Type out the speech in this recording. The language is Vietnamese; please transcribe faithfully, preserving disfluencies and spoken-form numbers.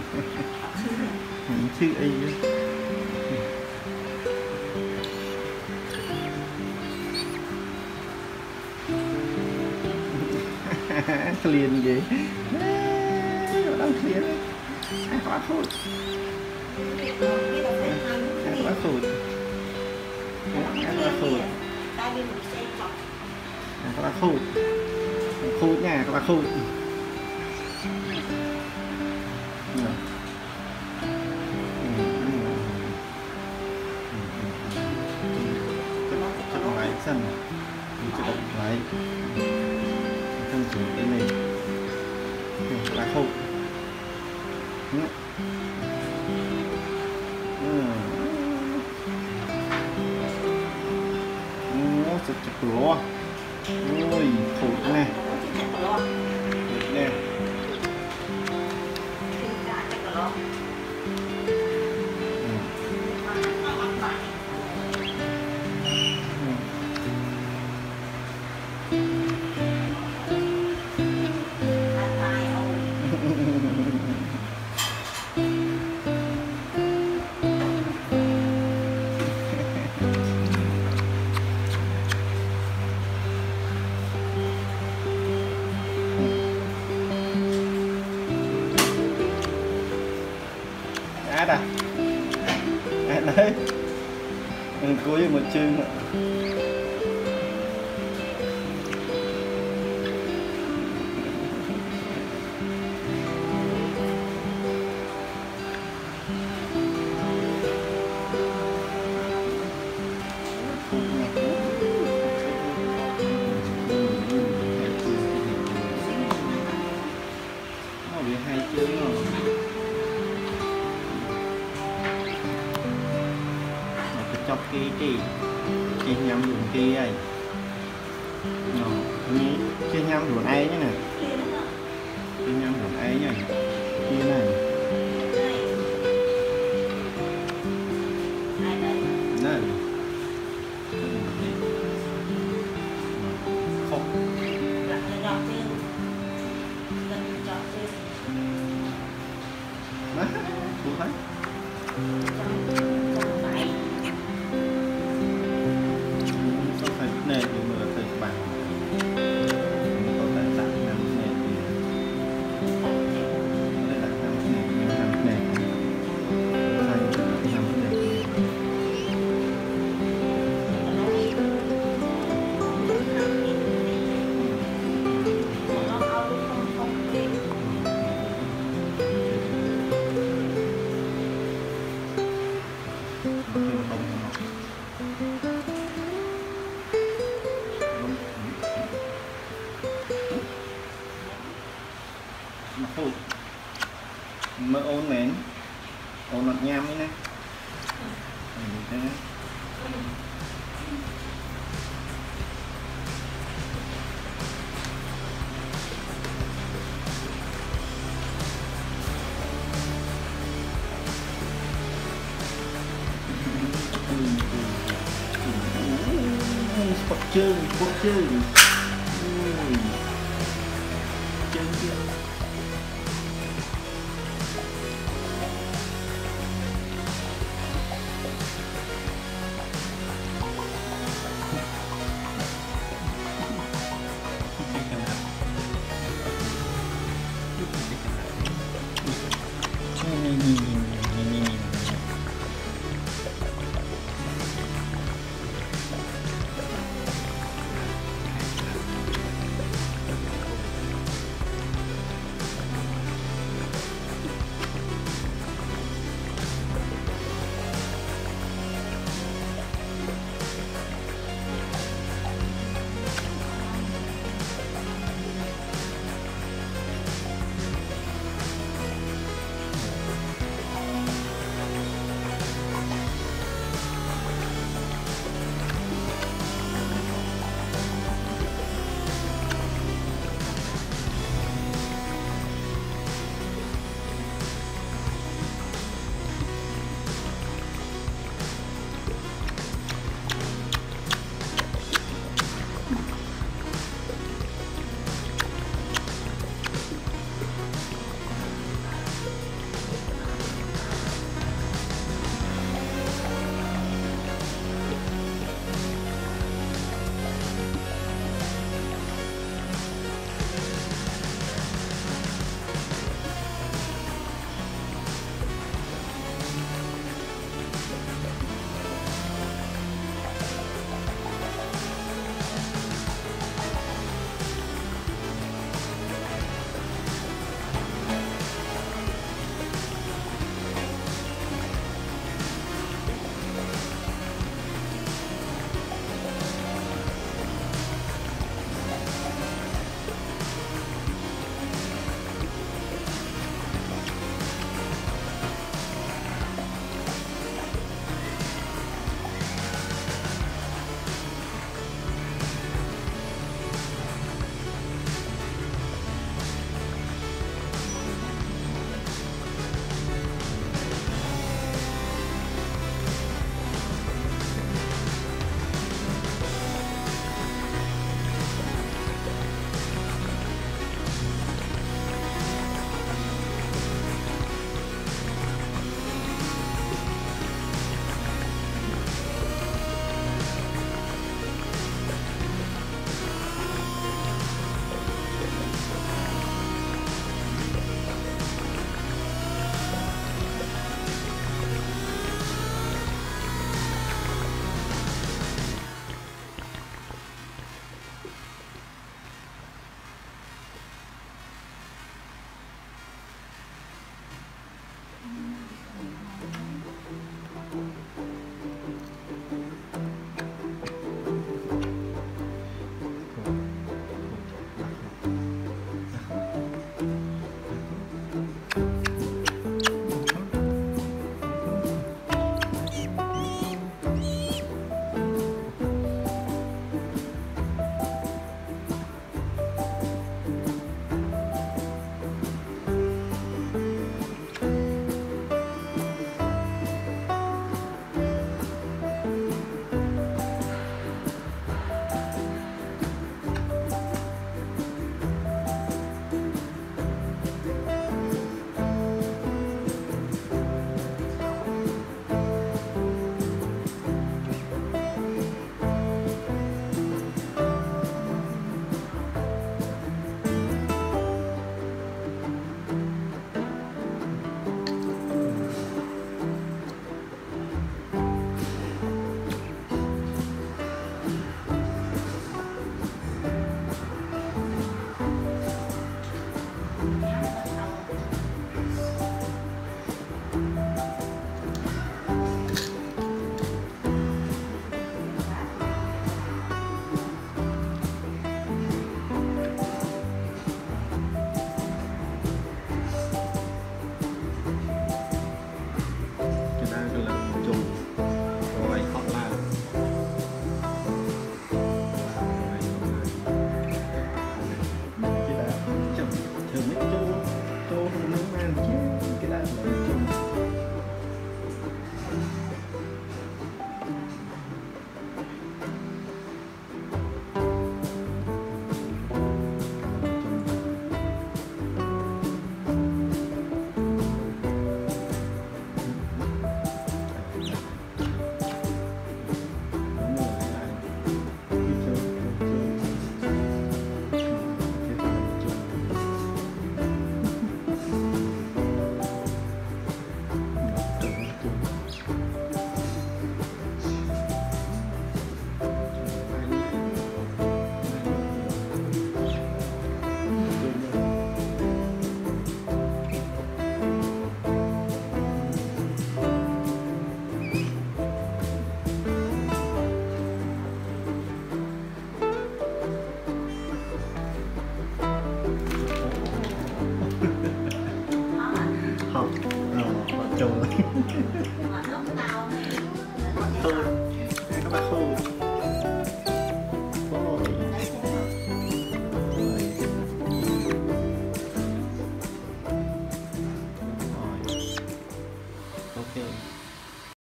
Chữ y liền gì đang liền quá khôi quá khôi quá khôi quá khôi khôi nha quá khôi sân mình sẽ đọc lại thân chủ cái này là không nó sẽ chặt lúa ôi khổ nè nè át à át đấy mình cuối một chương nữa nó bị hai chương rồi chọc cái cái cái nhắm dùng kia ấy nó như cái nhắm dùng ấy nhá nè cái nhắm dùng ấy nhá kia này này không má cũng thấy này thì mà phải bằng có thể đặt năm này thì có thể đặt năm này năm này thành năm này mà thôi mơ ôn nén ôn nọt nham ấy nè Sport chơi, sport chơi chơi chơi